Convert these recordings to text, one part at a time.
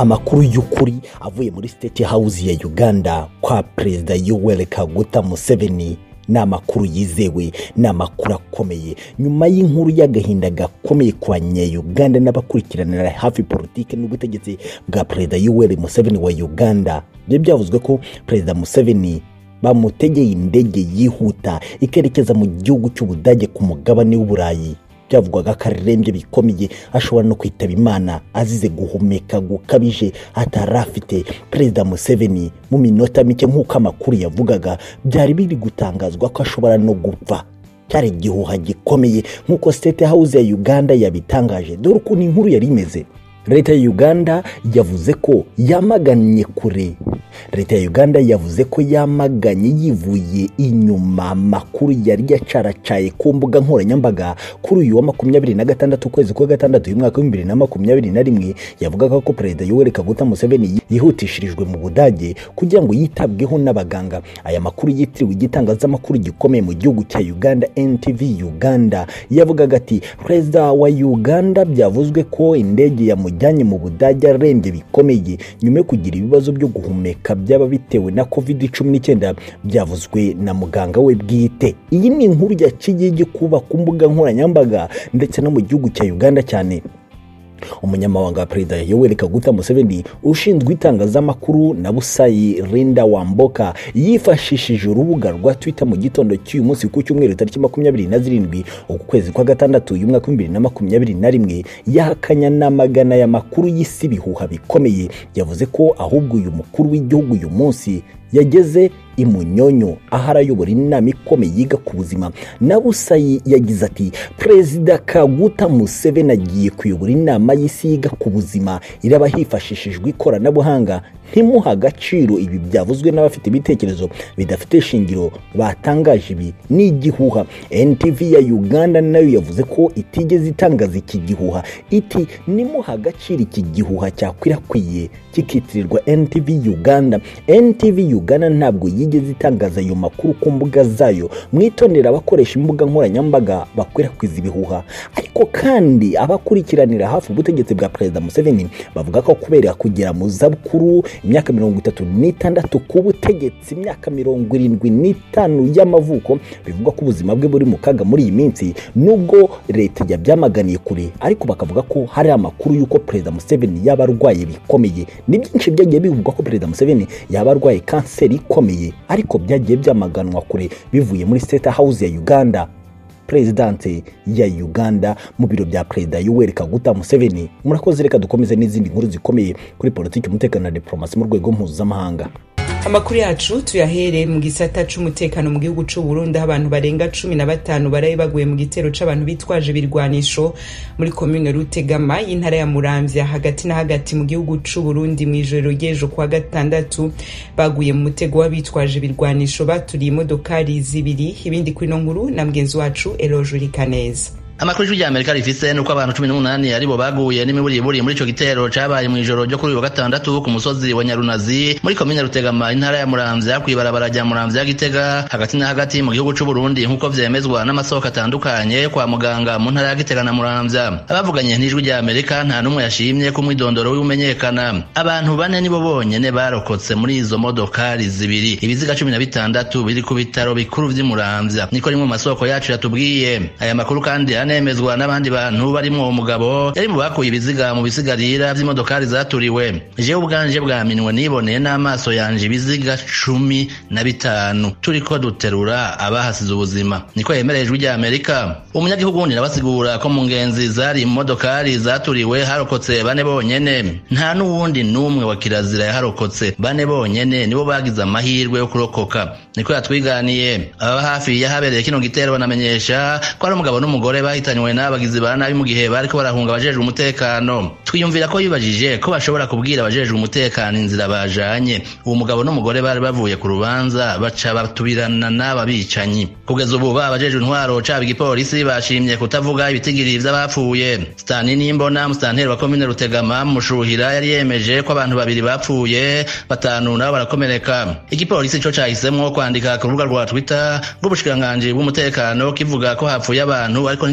Amakuru y'ukuri avuye muri State House ya Uganda kwa Perezida Yoweri Kaguta Museveni n'amakuru yizewe n'amakuru akomeye nyuma y'inkuru y'agahinda gakomeye kwa Uganda n'abakurikiranira hafi politike n'ubutegetsi bwa Perezida Yoweri Museveni wa Uganda. Byavuzwe ko Perezida Museveni bamutegeye indege yihuta ikerekeza mu gihugu cy'Ubudage ku mugabane w'Uburayi. Byavugwaga karembye bikomeye ashobora no kwitaba Imana azize guhumeka gukabije atarafite. Perezida Museveni mu minota mike nk'uko amakuru yavugaga byari biri gutangazwa ko ashobora no gupfa. Cyari igihuha gikomeye nk'uko State House ya Uganda yabitangaje. Dore ukuntu inkuru yari imeze. Leta ya Uganda yavuze ko yamaganye kure. Leta ya Uganda yavuze ko yamaganye yivuye inyuma amakuru yari yacaracaye ku mbuga nkoranyambaga kuri uyu wa 26 ukwezi kwa gatandatu y'umwaka wa 2021 yavugaga ko Perezida Yoweri Kaguta Museveni yihutishirijwe mu Budage kugira ngo yitabweho n'abaganga. Aya makuru yitiriwe igitangazamakuru gikomeye mu gihugu cya Uganda NTV Uganda yavugaga ati Perezida wa Uganda byavuzwe ko indege yamujyanye mu Budage arembye bikomeye nyuma yo kugira ibibazo byo guhumeka byaba bitewe na COVID-19 byavuzwe na muganga we bwite. Iyi ni inkuru yaciye gikuba ku mbuga nkoranyambaga ndetse no mu gihugu cya Uganda cyane. Umunyamabanga wa Perezida Yoweri Kaguta Museveni ushinzwe itangazamakuru na Busayi Linda Wamboka yifashishije urubuga rwa Twitter mu gitondo cy'uyu munsi ku cyumweru tariki 27 ukwezi kwa gatandatu y'umwaka wa 2021 yahakanya n'amagana ya makuru y'isi bihuha bikomeye. Yavuze ko ahubwo uyu mukuru w'igihugu uyu munsi yageze imunyonyo aharayobora inama ikomeye yiga ku buzima. Na Busayi yagize ati Perezida Kaguta Museveni agiye kuyobora inama y'isi yiga ku buzima iraba hifashishijwe ikoranabuhanga. Ntimuha agaciro ibi byavuzwe n'abafite ibitekerezo bidafite shingiro batangaje ibi ni igihuha. NTV ya Uganda nayo yavuze ko itigeze itangaza iki gihuha. Iti nimuha agaciro iki gihuha cyakwirakwiye kikitirirwa NTV Uganda. NTV Uganda ntabwo yigeze itangaza ayo makuru ku mbuga zayo. Mwitondera abakoresha imbuga nkoranyambaga bakwirakwiza ibihuha. Ariko kandi abakurikiranira hafi ubutegetsi bwa Perezida Museveni bavuga ko kubera kugera mu zabukuru imyaka 36 ku butegetsi imyaka 75 y'amavuko bivuga ko ubuzima bwe buri mu kaga muri iyi minsi. Nubwo leta yabyamaganiye kure ariko bakavuga ko hari amakuru yuko Perezida Museveni yaba arwaye bikomeye. Ni byinshi byagiye bivuga ko Perezida Museveni yaba arwaye kanseri ikomeye ariko byagiye byamaganwa kure bivuye muri State House ya Uganda. Presidente ya Uganda mu biro bya Perezida Yoweri Kaguta Museveni. Murakoze, reka dukomeze n'izindi nkuru zikomeye kuri politiki, umutekano na diplomasi mu rwego mpuzamahanga. Amakuru yacu tuyahere mu gisata c'umutekano mu gihugu c'u Burundi. Abantu barenga 15 baraye baguye mu gitero c'abantu bitwaje birwanisho muri commune Rutegama y'intara ya Muramvya hagati na hagati mu gihugu c'u Burundi mu ijoro ryejo kwa gatandatu. Baguye mu mutego w'abitwaje birwanisho baturiye imodokari zibiri. Ibindi kuri no nkuru na mgenzi wacu Eloge Kaneza. Amakuru ya Amerika rifise nuko abantu 18 aribo baguye n'imiburiburi muri ico gitero cabaye mu ijoro ryo kuri uyu wa gatandatu ku musozi wa Nyarunazi muri commune Rutegama intara ya Muramvya kwibarabara rya Muramvya Gitega hagati na hagati mu gihugu c'u Burundi nkuko vyemezwa n'amasoko atandukanye kwa muganga mu ntara ya Gitega na Muramvya. Abavuganye n'ijwi rya Amerika nta numwe yashimye ku mwidondoro w'umenyekana. Abantu bane nibo bonyene barokotse muri izo modokari zibiri. Ibiziga 16 biri ku bitaro bikuru vy'i Muramvya niko rimwe mu masoko yacu yatubwiye. Aya makuru kandi anemezwa n'abandi bantu barimo umugabo yari mu bakuye ibiziga mu bisigarira by'imodokari zaturiwe. Je ubwanje bwaminwe niboneye n'amaso yanje ibiziga 15 turiko duterura abahasize ubuzima niko yemerejwe rya Amerika. Umunyagihugu wundi nabasigura ko mu ngenzi zari mu modokari zaturiwe harokotse bane bonyene, nta n'uwundi numwe wa kirazira yaharokotse. Bane bonyene nibo bagize amahirwe yo kurokoka niko yatwiganiye. Aba hafi yahabereye kino gitero banamenyesha ko ari umugabo n'umugore bahitanywe n'abagizi ba nabi mu gihe bariko barahunga abajejwe umutekano. Twiyumvira ko yibajije ko bashobora kubwira abajejwe umutekano inzira bajanye. Uwo mugabo n'umugore bari bavuye ku rubanza baca batubirana n'aba bicanyi. Kugeza ubu abajejwe intwaro caba igipolisi bashimye kutavuga ibitigiri vy'abapfuye. Stani Nimbona mustanteri wa commune Rutegama mushuhira yari yemeje ko abantu babiri bapfuye, 5 nabo barakomereka. Igipolisi cyo cahisemwo kwandika ku rubuga rwa Twitter rw'ubushikiranganje bw'umutekano kivuga ko hapfuye abantu ariko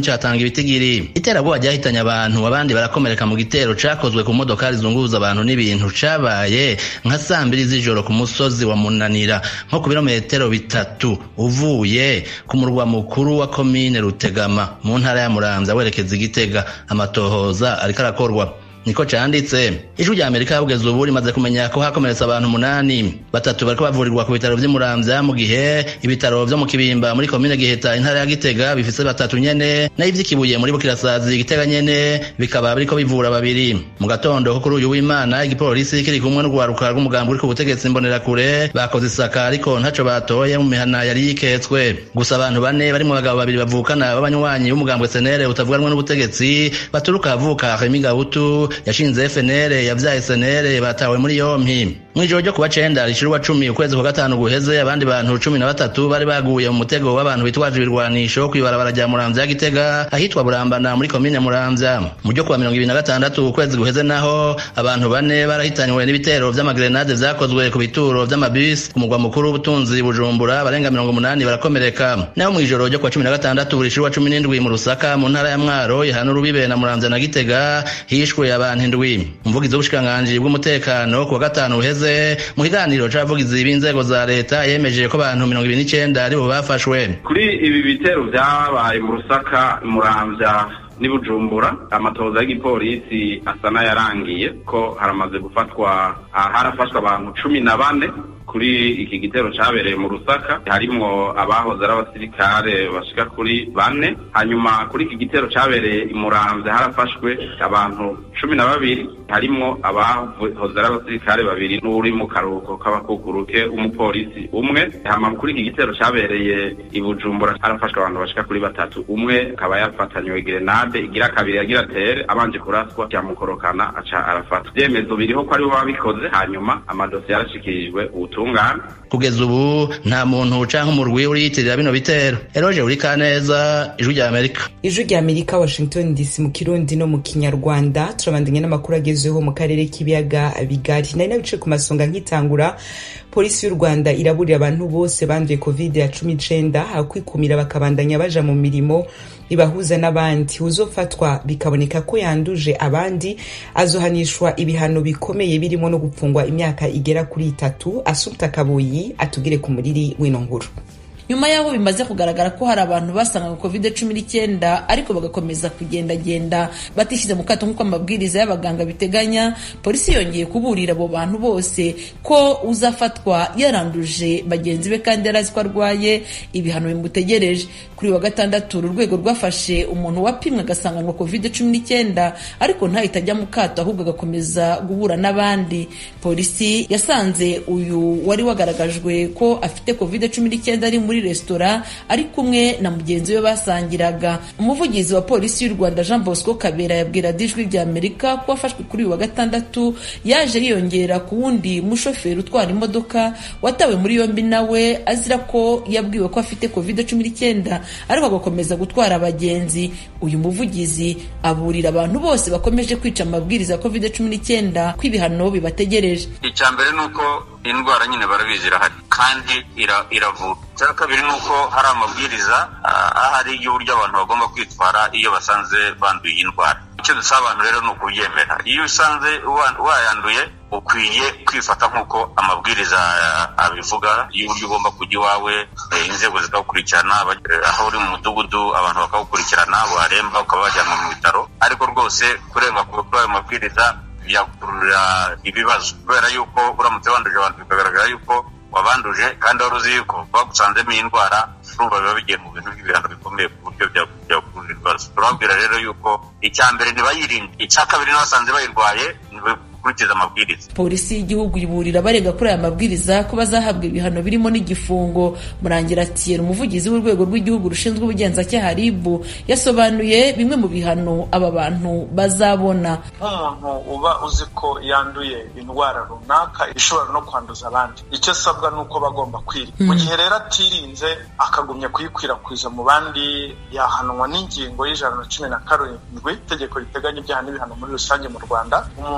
nticatanga ibitigiri. Iterabwoba ryahitanye abantu abandi barakomereka mu gitero cakozwe ku modokari zunguruza abantu n'ibintu cabaye nka saa 2 z'ijoro ku musozi wa Munanira nko ku birometero 3 uvuye ku murwa mukuru wa komine Rutegama mu ntara ya Muramvya werekeza Igitega. Amatohoza ariko arakorwa niko canditse. Ijwi rya Amerika yabugeze ubu rimaze kumenya ko hakomeretse abantu 8, 3 bariko bavurirwa ku bitaro vy'Imuramvya mu gihe ibitaro vyo mu Kibimba muri komine Giheta intara ya Gitega bifise 3 nyene nayo ivy'ikibuye muri Bukirasazi Gitega nyene bikaba biriko bivura 2. Mu gatondo ko kuri uyu w'Imana igipolisi kiri kumwe n'urwaruka rw'umugambi uri ku butegetsi Mbonerakure bakoze isaka ariko ntaco batoye mu mihana yari yiketswe. Gusa abantu 4 barimo abagabo 2 bavukana b'abanywanyi b'umugambi SNL utavuganwa n'ubutegetsi baturuka avuka Remy Gahutu yashinze FNL yavyaye SNL batawe muri yompi. Mwijoro ryo kuba 9 rishirwa 10 ukwezi kwa 5 guheze abandi bantu 13 bari baguye mu mutego w'abantu bitwaje ibirwanisho kwibarabara rya Muramvya Gitega ahitwa Burambana muri komine Muramvya. Mu ryo kuwa 26 ukwezi guheze naho abantu 4 barahitanywe n'ibitero vy'amagrenade vyakozwe ku bituro vy'amabisi ku mugwa mukuru w'ubutunzi Bujumbura barenga 80 barakomereka. Naho mwijoro ryo kuwa 16 rishirwa 17 mu Rusaka mu ntara ya Mwaro ihana urubibe na Muramvya na Gitega hishwe abantu 7. Umuvugizi w'ubushikiranganji bw'umutekano ku wa 5 uheze mu kiganiro c'abavugizi b'inzego za leta yemeje ko abantu 29 aribo bafashwe. Kuri ibi bitero vyabaye mu Rusaka, Muramvya ni Bujumbura, amatohoza y'igipolisi asa n'ayarangiye ko haramaze gufatwa harafashwe abantu 14 kuri iki gitero cabereye mu Rusaka. Harimwo abahoze ari abasirikare bashika kuri 4. Hanyuma kuri iki gitero cabereye i Muramvya harafashwe abantu 12, harimwo abahoze ari abasirikare 2 n'uri mu karuhuko k'abakukuruke umupolisi umwe. Hama kuri iki gitero cabereye i Bujumbura harafashwe abantu bashika kuri 3. Umwe akaba yafatanywe grenade igira kabiri yagira tere abanje kuraswa cyamukorokana aca arafatwa. Byemezo biriho ko ari bo babikoze. Hanyuma amadosiye yarashikirijwe ubutungane. Kugeza ubu nta muntu canke umurwi uriyitirira bino bitero. Eroje uri kaneza Ijwi rya Amerika. Ijwi rya Amerika Washington DC mu Kirundi no mu Kinyarwanda. Turabandanya n'amakuru agezeho mu karere k'ibiyaga bigari. Nari nabice ku masonga nkitangura. Polisi y'u Rwanda iraburira abantu bose banduye COVID-19 hakwikumira bakabandanya baja mu mirimo ibahuza n'abandi. Uzofatwa bikaboneka ko yanduje abandi azohanishwa ibihano bikomeye birimo no gupfungwa imyaka igera kuri 3. Asumta Kabuyi atugire ku muriri w'ino nkuru. Nyuma yaho bimaze kugaragara ko hari abantu basanga COVID-19 ariko bagakomeza kugendagenda batishize mu kato nk'uko amabwiriza y'abaganga biteganya, polisi yongeye kuburira abo bantu bose ko uzafatwa yaranduje bagenzi be kandi yarazi ko arwaye ibihano bimutegereje. Kuri wa 6 urwego rwafashe umuntu wapimwe agasanganwa COVID-19 ariko ntahita ajya mu kato ahubwo agakomeza guhura n'abandi. Polisi yasanze uyu wari wagaragajwe ko afite COVID-19 ari muri restaurant ari kumwe na mugenzi we basangiraga. Umuvugizi wa polisi y'u Rwanda Jean Bosco Kabera yabwira Ijwi rya Amerika ko afashwe kuri wa 6 yaje yiyongera ku wundi mushoferi utwara imodoka watawe muri yombi nawe azira ko yabwiwe ko afite COVID-19 ariko agakomeza gutwara abagenzi. Uyu muvugizi aburira abantu bose bakomeje kwica amabwiriza ya COVID-19 ko ibihano bibategereje. Icyambere nuko indwara nyine barabizi irahari kandi iravura. Cya kabiri nuko hari amabwiriza ahari y'uburyo abantu bagomba kwitwara iyo basanze banduye indwara. Icyo dusaba abantu rero ni ukubyemera. Iyo usanze wayanduye ukwiye kwifata nk'uko amabwiriza abivuga y'uburyo ugomba kujya iwawe, inzego zikagukurikirana, aho uri mu mudugudu abantu bakagukurikirana, waremba ukaba wajyanwa mu bitaro. Ariko rwose kurenga ku ayo mabwiriza byakurura ibibazo kubera yuko uramutse wanduje abantu bikagaragara yuko wabanduje kandi wari uzi yuko bagusanzemo iyi ndwara, urumva biba bigiye mu bintu by'ibihano bikomeye ku buryo byakurura ibibazo. Turababwira rero yuko icya mbere ntibayirinde, icya kabiri n'abasanze bayirwaye gukurikiza amabwiriza. Polisi y'igihugu iburira abarenga kuri aya mabwiriza ko bazahabwa ibihano birimo n'igifungo. Murangira Thierry umuvugizi w'urwego rw'igihugu rushinzwe ubugenzacyaha RIB yasobanuye bimwe mu bihano aba bantu bazabona. Nk'umuntu uba uzi ko yanduye indwara runaka ishobora no kwanduza abandi, icyo asabwa nuko bagomba kwirinda. Mu gihe rero atirinze akagumya kuyikwirakwiza mu bandi yahanwa n'ingingo y'Ijana na 17 itegeko riteganya ibyaha n'ibihano muri rusange mu Rwanda. Umuntu wese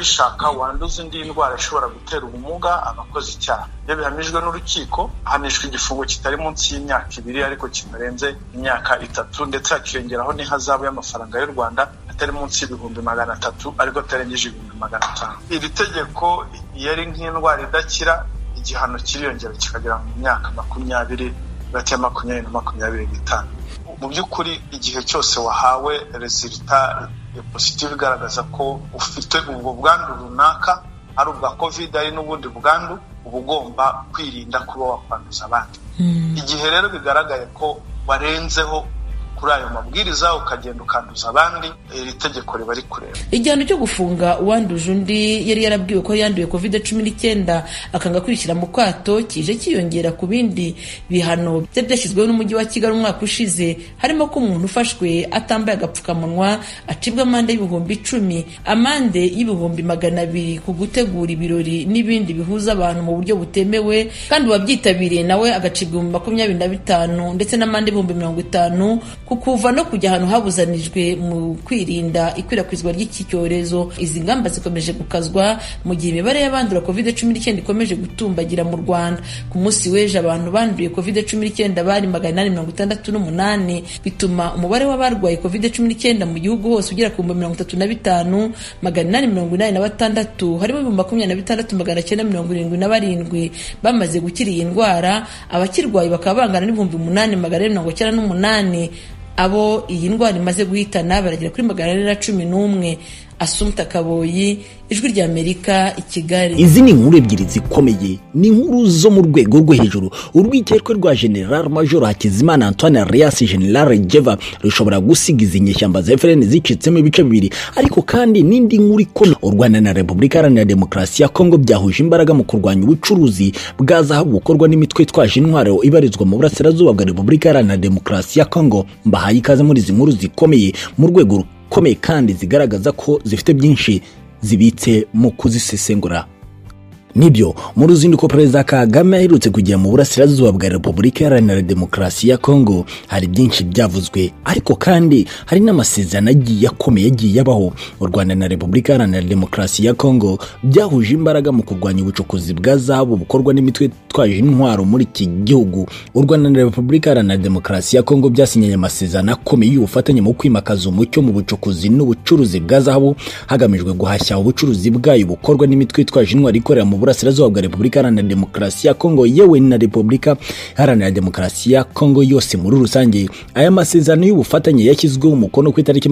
ubishaka wanduza indi ndwara ishobora gutera ubumuga abakoze icyaha. Iyo bihamijwe n'urukiko ahanishwa igifungo kitari munsi y'imyaka 2 ariko kitarenze imyaka 3 ndetse hakiyongeraho n'ihazabu y'amafaranga y'u Rwanda atari munsi y'ibihumbi 300 ariko atarengeje ibihumbi 500. Iri tegeko yari nk'indwara idakira, igihano kiriyongera kikagera mu myaka 20 hagati ya 20 na 25. Mu by'ukuri igihe cyose wahawe resulta positive igaragaza ko ufite ubwo bwandu runaka ari ubwa covid ari n'ubundi bwandu, uba ugomba kwirinda kuba wakwanduza abandi. Igihe rero bigaragaye ko warenzeho kuri ayo mabwiriza ukagenda ukanduza abandi, iri tegeko riba rikureba. Igihano cyo gufunga uwanduje undi yari yarabwiwe ko yanduye covid-19 akanga kwishyira mu kato kije kiyongera ku bindi bihano byashyizweho n'umujyi wa Kigali umwaka ushize, harimo ko umuntu ufashwe atambaye agapfukamunwa acibwa amande y'ibihumbi 10, amande y'ibihumbi 200 ku gutegura ibirori n'ibindi bihuza abantu mu buryo butemewe, kandi wabyitabiriye nawe agacibwa mu 25 ndetse n'amande y'ibihumbi 50 kukuva no kujya ahantu habuzanijwe mu kwirinda ikwirakwizwa ry'iki cyorezo. Izi ngamba zikomeje gukazwa mu gihe imibare y'abandura covid-19 ikomeje gutumbagira mu Rwanda. Ku munsi w'ejo abantu banduye covid-19 bari 868, bituma umubare w'abarwaye covid-19 mu gihugu hose ugera ku 35,886, harimo 26,977 bamaze gukira iyi ndwara. Abakirwaye bakaba bangana n'ibihumbi 8,498. Abo iyi ndwara imaze guhitana baragera kuri 411. Assumpta Kaboyi, Ijwi ry'Amerika, i Kigali. Izi ni inkuru ebyiri zikomeye, ni inkuru zo mu rwego rwo hejuru. Urwikekwe rwa General Major Hakizimana Antoine Alias General Jeva rushobora gusigiza inyeshyamba za FRN zicitsemo ibice bibiri. Ariko kandi n'indi nkuru ikomeye, u Rwanda na Repubulika Iharanira Demokarasi ya Kongo byahuje imbaraga mu kurwanya ubucuruzi bwa zahabu bukorwa n'imitwe itwaje intwaro ibarizwa mu burasirazuba bwa Repubulika Iharanira Demokarasi ya Kongo. Mbahaye ikaze muri izi nkuru zikomeye mu rwego komeye kandi zigaragaza ko zifite byinshi zibitse mu kuzisesengura. Nibyo, mu ruzinduko Perezida Kagame aherutse kugera mu burasirazuba bwa Repubulika Iharanira Demokarasi ya Kongo, hari byinshi byavuzwe, ariko kandi hari n'amasezerano agiye akomeye yagiye yabaho. U Rwanda na Repubulika Iharanira Demokarasi ya Kongo byahuje imbaraga mu kurwanya ubucukuzi bwa zahabu bukorwa n'imitwe itwaje intwaro muri iki gihugu. U Rwanda na Repubulika Iharanira Demokarasi ya Kongo byasinyanye amasezerano akomeye y'ubufatanye mu kwimakaza umucyo mu bucukuzi n'ubucuruzi bwa zahabu, hagamijwe guhashya ubucuruzi bwayo bukorwa n'imitwe itwaje intwaro ikorera mu burasirazuba bwa Repubulika Iharanira Demokarasi ya Kongo, yewe na Repubulika Iharanira Demokarasi ya Kongo yose muri rusange. Aya masezerano y'ubufatanye yashyizweho umukono ku itariki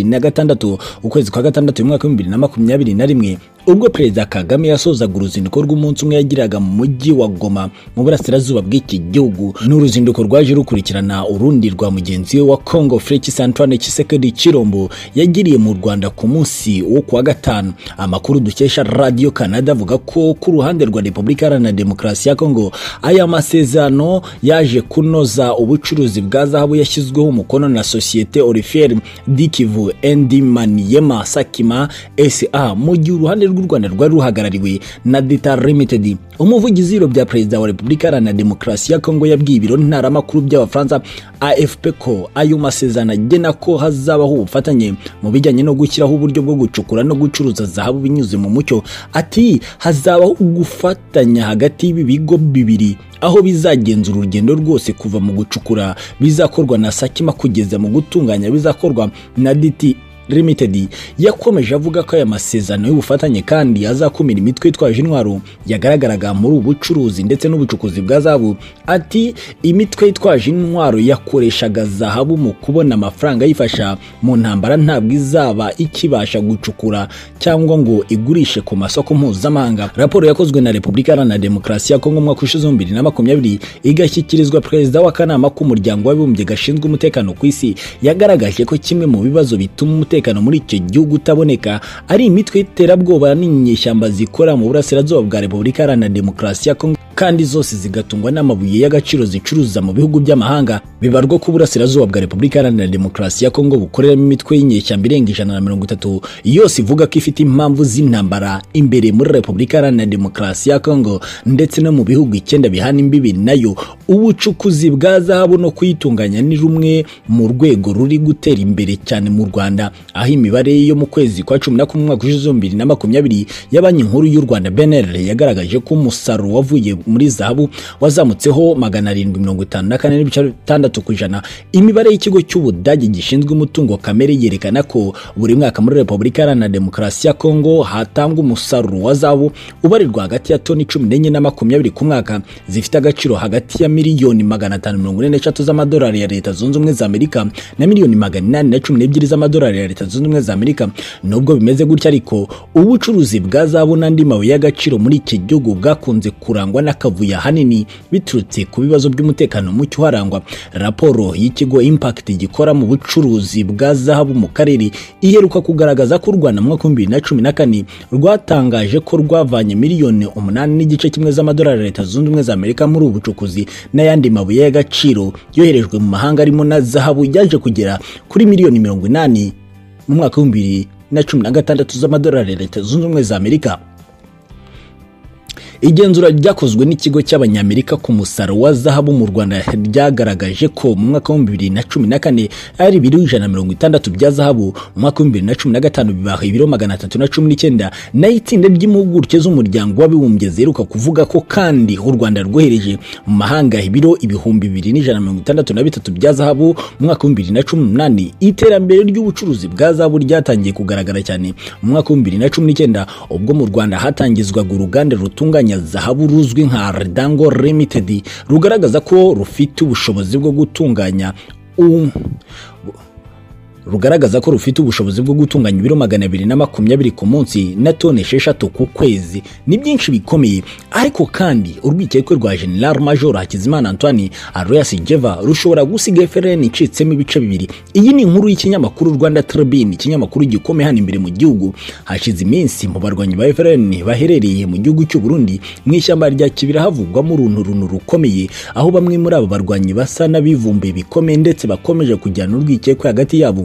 26 ukwezi kwa gatandatu mwaka 2021, ubwo Perezida Kagame yasozaga uruzinduko rw'umunsi umwe yagiraga mu mujyi wa Goma mu burasirazuba bw'iki gihugu. N'uruzinduko rwaje rukurikirana urundi rwa mugenzi we wa Kongo Felix Antoine Tshisekedi Chilombo yagiriye mu Rwanda ku munsi wo kuwa gatanu. Amakuru dukesha Radio Canada avuga ko ku ruhande rwa Repubulika Iharanira Demokarasi ya Kongo aya masezerano yaje kunoza ubucuruzi bwa zahabu yashyizweho umukono na Societe Orifere du Kivu Endi Maniema Sakima SA, mu gihe uruhande rw'u Rwanda rwari ruhagarariwe na Data Limited. Umuvugizi w'ibiro bya Perezida wa Repubulika Iharanira Demokarasi ya Kongo yabwiye ibiro ntaramakuru by'Abafaransa AFP ko ayo masezerano agena ko hazabaho ubufatanye mu bijyanye no gushyiraho uburyo bwo gucukura no gucuruza zahabu binyuze mu mucyo. Ati hazabaho gufatanya hagati y'ibi bigo bibiri, aho bizagenzura urugendo rwose kuva mu gucukura bizakorwa na Sakima kugeza mu gutunganya bizakorwa na DT Limited. Yakomeje avuga ko aya masezerano y'ubufatanye kandi azakumira imitwe itwaje intwaro yagaragaraga muri ubucuruzi ndetse n'ubucukuzi bwa zahabu. Ati imitwe itwaje intwaro yakoreshaga zahabu mu kubona amafaranga yifasha mu ntambara, ntabwo izaba ikibasha gucukura cyangwa ngo igurishe ku masoko mpuzamahanga. Raporo yakozwe na Repubulika Iharanira Demokarasi ya Kongo mwaka ushize 2020 igashyikirizwa Perezida w'akanama k'umuryango w'abibumbye gashinzwe umutekano ku isi, yagaragaje ko kimwe mu bibazo bituma umutekano muri icyo gihugu utaboneka ari imitwe y'iterabwoba n'inyeshyamba zikora mu burasirazuba bwa Repubulika Iharanira Demokarasi ya Kongo. kandi zose zigatungwa n'amabuye y'agaciro zicuruza mu bihugu by'amahanga bibarwa ku burasirazuba bwa Repubulika Iharanira Demokarasi ya Kongo bukoreramo imitwe y'inyeshyamba irenga 130 yose ivuga ko ifite impamvu z'intambara imbere muri Repubulika Iharanira Demokarasi ya Kongo ndetse no mu bihugu 9 bihana imbibi nayo. Ubucukuzi bwa zahabu no kuyitunganya ni rumwe mu rwego ruri gutera imbere cyane mu Rwanda, aho imibare yo mu kwezi kwa 11 mu mwaka w'ibihumbi 2020 ya Banki Nkuru y'u Rwanda BNR yagaragaje ko umusaruro wavuye muri zahabu wazamutseho 754.6%. Imibare y'ikigo cy'Ubudage gishinzwe umutungo kamere yerekana ko buri mwaka muri Repubulika Iharanira Demokarasi ya Kongo hatangwa umusaruro wa zahabu ubarirwa hagati ya toni 14 na 20 ku mwaka, zifite agaciro hagati ya miliyoni 543 z'amadolari ya Leta Zunze Ubumwe za Amerika na miliyoni 812 z'amadolari ya Leta Zunze Ubumwe za Amerika. Nubwo bimeze gutya ariko ubucuruzi bwa zahabu n'andi mabuye y'agaciro muri iki gihugu bwakunze kurangwa n'akavuyo hanini biturutse ku bibazo by'umutekano mucyo harangwa. Raporo y'ikigo Impact gikora mu bucuruzi bwa zahabu mu karere iheruka kugaragaza ko u Rwanda mu mwaka wa 2014 rwatangaje ko rwavanye miliyoni 8.1 z'amadolari ya Leta Zunze Ubumwe za Amerika muri ubu bucukuzi n'ayandi mabuye y'agaciro yoherejwe mu mahanga arimo na zahabu yaje kugera kuri miliyoni 80 mu mwaka wa 2016 z'amadolari ya Leta Zunze Ubumwe za Amerika. Igenzura ryakozwe n'ikigo cy'Abanyamerika ku musaruro wa zahabu mu Rwanda ryagaragaje ko mu mwaka wa 2014 ari ibiro 160 bya zahabu, mu mwaka wa 2015 bibaha ibiro 319, na itsinda ry'impuguke z'umuryango w'abibumbye zeruka kuvuga ko kandi u Rwanda rwohereje mu mahanga ibiro 2163 bya zahabu mu mwaka wa 2018. Iterambere ry'ubucuruzi bwa zahabu ryatangiye kugaragara cyane mu mwaka wa 2019 ubwo mu Rwanda hatangizwaga uruganda rutunganya zahabu ruzwi nka Redango Limited, rugaragaza ko rufite ubushobozi bwo gutunganya ibiro 220 ku munsi na toni 6 ku kwezi. Ni byinshi bikomeye, ariko kandi urwikekwe rwa General Major Hakizimana Antoine Aloyas Jeva rushobora gusiga FRN icitsemo ibice bibiri. Iyi ni inkuru y'ikinyamakuru Rwanda Tribune, ikinyamakuru gikomeye hano imbere mu gihugu. Hashize iminsi mu barwanyi ba FRN baherereye mu gihugu cy'u Burundi mu ishyamba rya Kibira havugwamo uruntu rukomeye, aho bamwe muri aba barwanyi basa n'abivumbuye bikomeye ndetse bakomeje kujyana urwikekwe hagati yabo.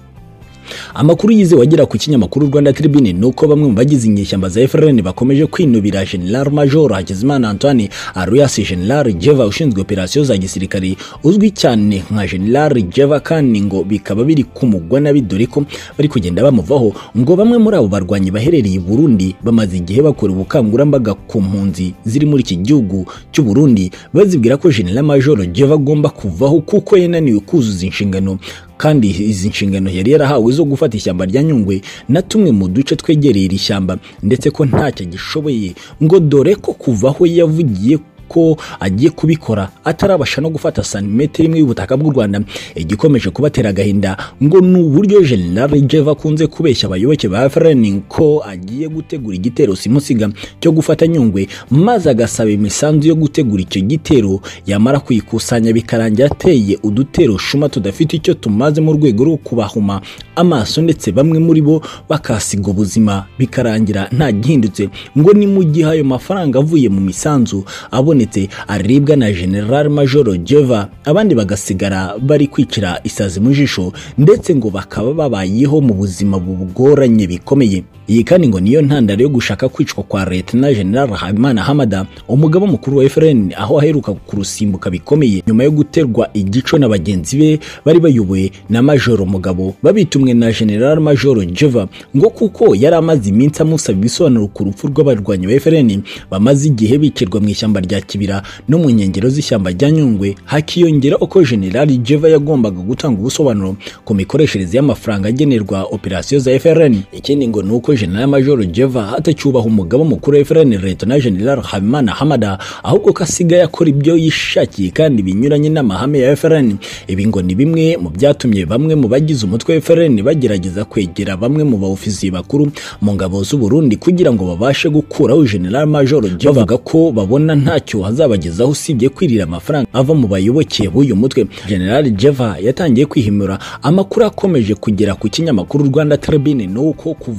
Amakuru yize wagera ku kinyamakuru Rwanda Tribune nuko bamwe mu bagize inyeshyamba za FRN bakomeje kwinubira General Major Hakizimana Antoine Aloyas General Jeva ushinzwe operasiyo za gisirikare uzwi cyane nka General Jeva, kandi ngo bikaba biri kumugwa nabi dore ko bari kugenda bamuvaho. Ngo bamwe muri abo barwanyi baherereye i Burundi bamaze igihe bakora ubukangurambaga ku mpunzi ziri muri iki gihugu cy'u Burundi bazibwira ko General Major Jeva agomba kuvaho kuko yananiwe kuzuza inshingano, kandi izi nshingano yari yarahawe zo gufata ishyamba rya Nyungwe na tumwe mu duce twegereye iri shyamba, ndetse ko ntacyo gishoboye, ngo dore ko kuvaho yavugiye ko agiye kubikora atarabasha no gufata santimetero imwe y'ubutaka bw'u Rwanda. Igikomeje kubatera agahinda ngo ni uburyo General Jeva akunze kubeshya abayoboke ba FRN ko agiye gutegura igitero simusiga cyo gufata Nyungwe, maze agasaba imisanzu yo gutegura icyo gitero, yamara kuyikusanya bikarangira ateye udutero shuma tudafite icyo tumaze mu rwego rwo kubahuma amaso, ndetse bamwe muri bo bakasiga ubuzima bikarangira nta gihindutse. Ngo ni mu gihe ayo mafaranga avuye mu misanzu abonetse aribwa na General Major Jeva, abandi bagasigara bari kwicira isazi mu jisho, ndetse ngo bakaba babayeho mu buzima bugoranye bikomeye. Iyi kandi ngo niyo ntandaro yo gushaka kwicwa kwa Lieutenant General Habimana Hamada, umugaba mukuru wa FRN, aho aheruka kurusimbuka bikomeye nyuma yo guterwa igico na bagenzi be bari bayoboye na Major Mugabo babitumwe na General Major Jeva, ngo kuko yari amaze iminsi amusaba ibisobanuro ku rupfu rw'abarwanyi ba FRN bamaze igihe bicirwa mu ishyamba rya Kibira no mu nkengero z'ishyamba rya Nyungwe. Hakiyongera uko General Jeva yagombaga gutanga ubusobanuro ku mikoreshereze y'amafaranga agenerwa operasiyo za FRN. Ikindi ngo nuko General Major Jeva atacyubaha umugaba mukuru wa FRN Lieutenant General Habimana Hamada, ahubwo kasigaye akora ibyo yishakiye kandi binyuranye n'amahame ya FRN. Ibi ngo ni bimwe mu byatumye bamwe mu bagize umutwe wa FRN bagerageza kwegera bamwe mu baofisiye bakuru mu ngabo z'u Burundi kugira ngo babashe gukuraho General Major Jeva, bavuga ko babona ntacyo hazabagezaho usibye kwirira amafaranga ava mu bayoboke b'uyu mutwe. General Jeva yatangiye kwihimura. Amakuru akomeje kugera ku kinyamakuru Rwanda Tribune nuko kuva aho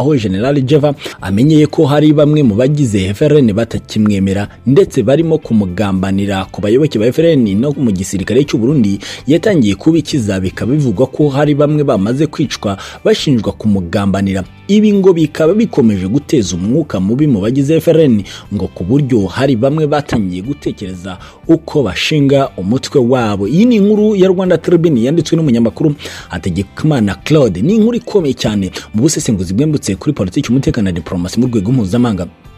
aho General Jeva amenyeye ko hari bamwe mu bagize FRN batakimwemera ndetse barimo kumugambanira ku bayoboke ba FRN no mu gisirikare cy'u Burundi, yatangiye kubikiza bikaba bivugwa ko hari bamwe bamaze kwicwa bashinjwa kumugambanira. Ibi ngo bikaba bikomeje guteza umwuka mubi mu bagize FRN, ngo ku buryo hari bamwe batangiye gutekereza uko bashinga umutwe wabo. Iyi ni inkuru ya Rwanda Tribune yanditswe n'umunyamakuru Hategekimana Claude. Ni inkuru ikomeye cyane mu busesenguzi bwembutse kuri politiki, umutekano na diplomasi mu rwego mpuzamahanga.